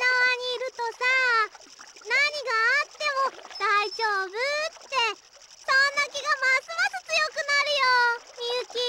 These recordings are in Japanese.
にいるとさ、何があっても大丈夫って、そんな気がますます強くなるよ、みゆき。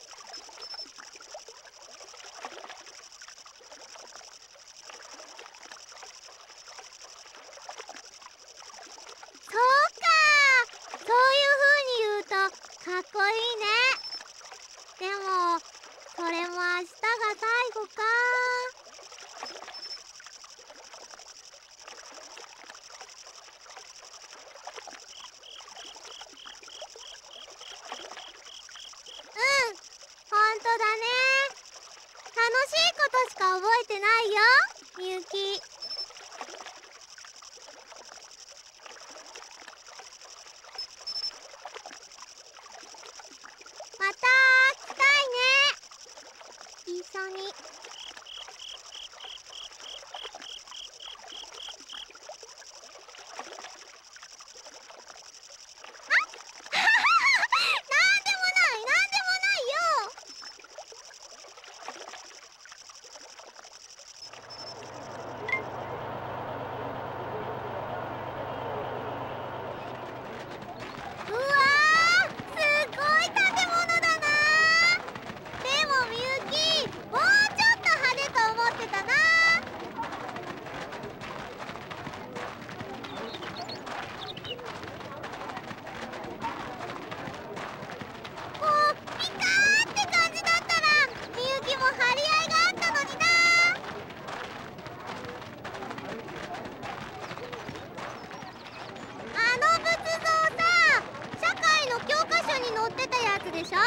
そうか、そういう風に言うとかっこいいね。でもそれも明日が最後か。うん、ほんとだね。楽しいことしか覚えてないよ、みゆき。また来たいね、一緒に。なんでもない、なんでもないよ。うわー、すごい建物だな。でもみゆき、もうちょっと派手と思ってたな。こうピカーって感じだったらみゆきも張り合いがあったのにな。あの仏像さ、社会の教科書に載ってたやつでしょ。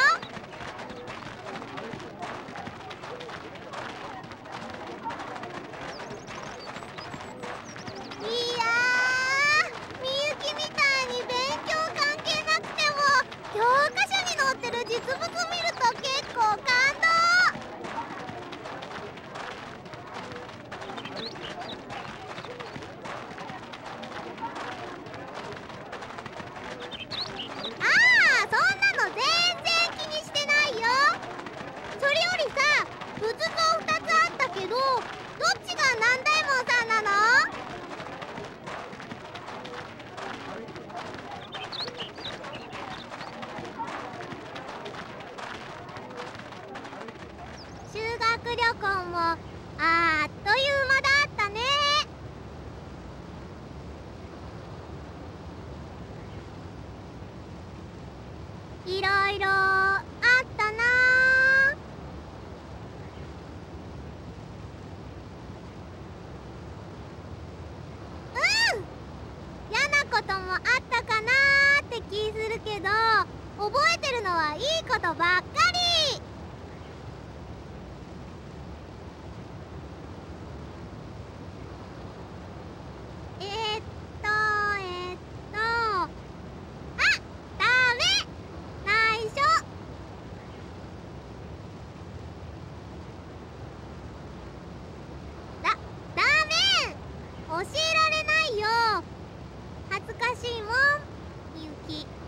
いやー、みゆきみたいに勉強関係なくても教科書に載ってる実物見ると結構感動。ああ、そんなの全然気にしてないよ。それよりさ、仏像2つあったけど、どっちが南大門さんなの？修学旅行もあっという間だったね。いろいろあったな。うん、嫌なこともあったかなーって気するけど、覚えてるのはいいことばっかり。あ、ダメ、内緒。ダメ、教えられないよ。恥ずかしいもん、みゆき。